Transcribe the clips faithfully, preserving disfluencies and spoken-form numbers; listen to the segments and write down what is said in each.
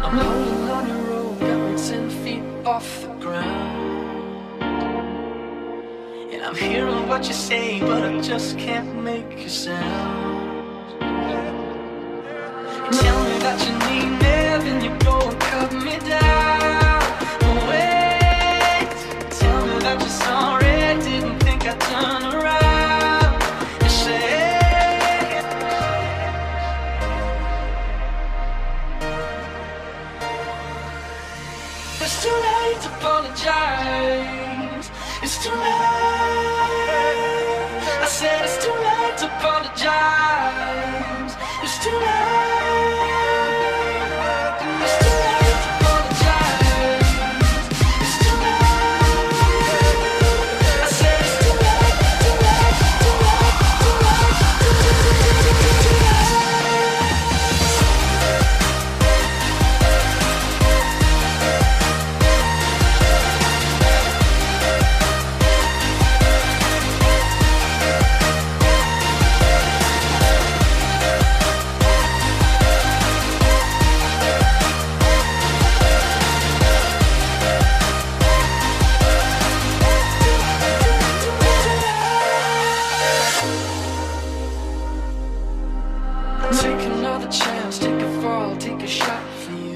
I'm rolling on the road, got me ten feet off the ground. And I'm hearing what you say, but I just can't make a sound. You tell me that you need me, then you go and cut me down. But wait, tell me that you're sorry, didn't think I'd turn around and say it's too late to apologize. It's too late. I said it's too late to apologize. It's too late. It's too late to apologize. It's too late. I said it's too late, too late, too late, too late, too take another chance, take a fall, take a shot for you.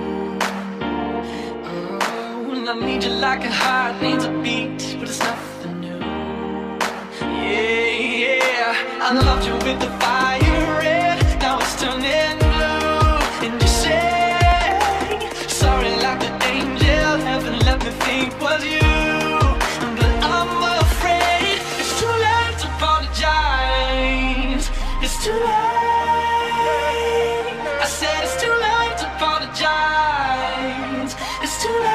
Oh, and I need you like a heart needs a beat, but it's nothing new. Yeah, yeah, I loved you with the fire red, now it's turning blue. And you say, sorry like the angel, heaven let me think was you. But I'm afraid it's too late to apologize. It's too late. I said it's too late to apologize. It's too late.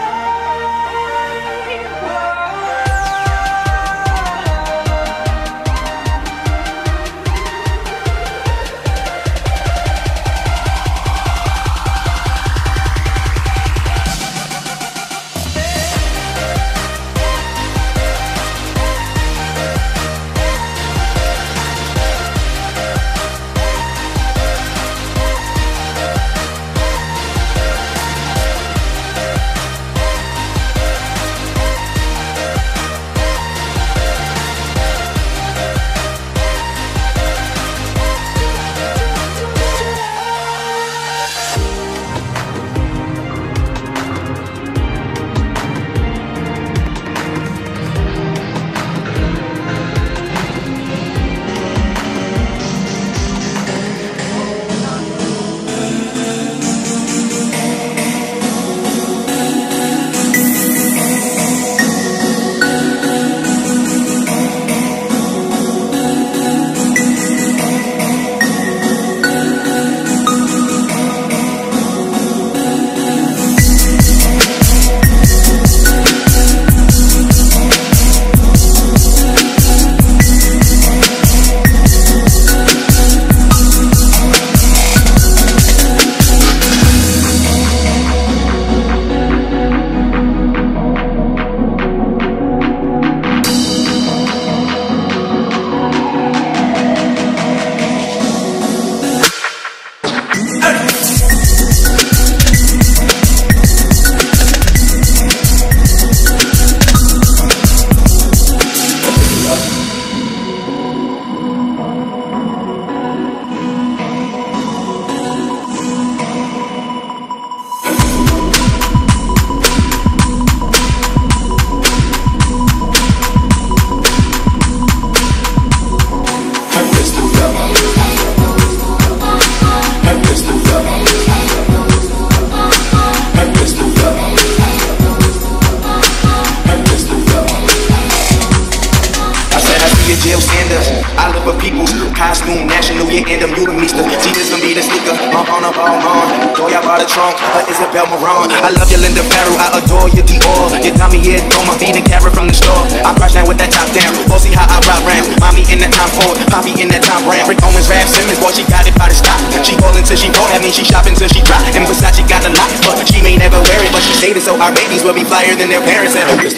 Costume national, yeah, and them you the meester. Jesus gonna be the sneaker, I'm on a ball on. Joy, I bought a trunk, uh, Isabel Marant. I love you, Linda Farrow, I adore you, Dior. You tell me, yeah, throw my feet and carrot from the store. I crash down with that top down, go see how I rock round. Mommy in that time Ford, Poppy in that time brand. Rick Owens, Rap Simmons, boy, she got it by the stop. She ballin' till she bought, that means she shopping till she drop. And Versace got a lot, but she may never wear it. But she stated so our babies will be flyer than their parents. And her crystal.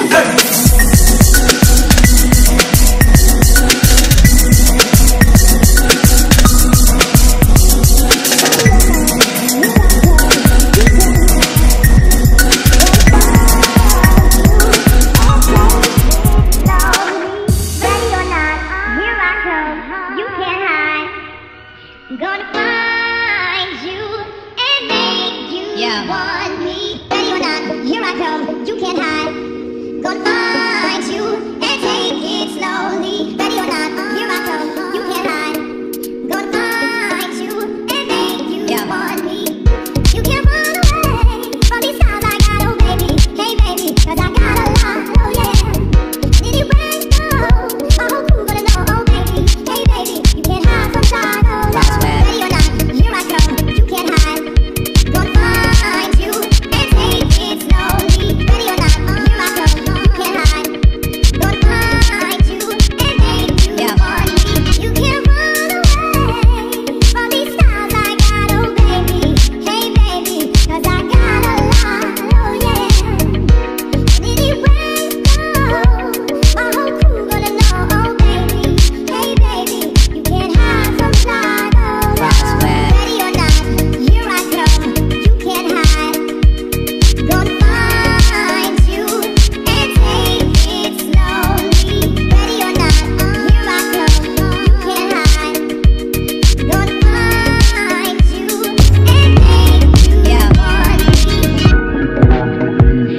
Yeah. Want me, ready or not, here I come. You can't hide. Gonna find you and take it slowly. Ready or not, here I come. You can't hide. Gonna find you and make you yeah. want me. You can't run away from these times I got, oh baby. Hey baby, cause I got a lot, oh yeah. Anywhere you go, my whole crew gonna know, oh baby. Hey baby, you can't hide from side, oh no. Ready or not, here I come. You can't hide. Gonna find you and take it slowly. Ready or not, here I come. You can't hide. Gonna find you and make you yeah. want me. You can't run away from these stars I got, oh baby. Hey baby, cause I got a lot, oh yeah. Anywhere you go, my whole crew gonna know, oh baby. Hey baby, you can't hide from side, oh no. Ready or not, here I come. You can't hide. Gonna find you and take it slowly. Ready or not, here I come. You can't hide. Gonna find you and make you yeah. want me.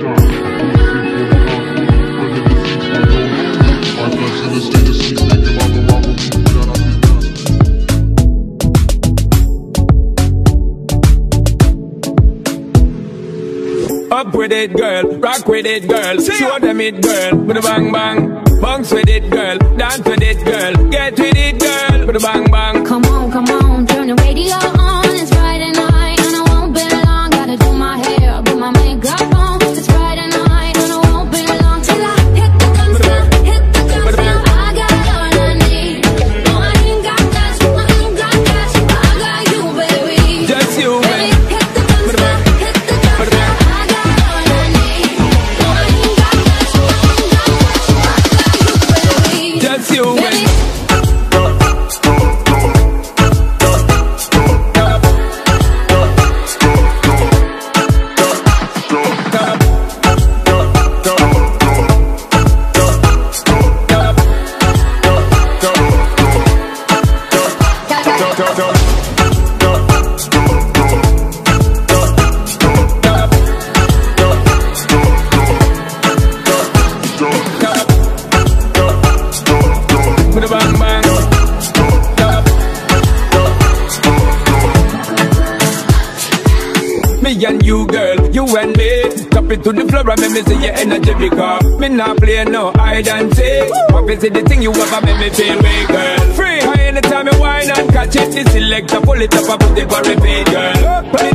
Up with it, girl. Rock with it, girl. Show them it, girl. With a bang bang. Bounce with it, girl. Dance with it, girl. Get with it, girl. With a bang bang. Come on, come on, turn the radio on. It's Friday night and I won't be long. Gotta do my hair, put my makeup on. It's Friday night and I won't be long till I hit the dance floor, hit the dance floor. I got all I need. No, I ain't got cash, I ain't got cash. I got you, baby. Just you, Baby, man. hit the dance floor, hit the dance floor. I got all I need. No, I ain't got cash, I ain't got cash. I got you, baby. Just you, man. Baby. With a bang bang. Me and you, girl, you and me. Tap it to the floor and make me see your energy because me not play no hide and seek. What is it the thing you ever make me feel way, girl? Free. Anytime you whine and catch it, the selector pull it up and put it for repeat, girl. Put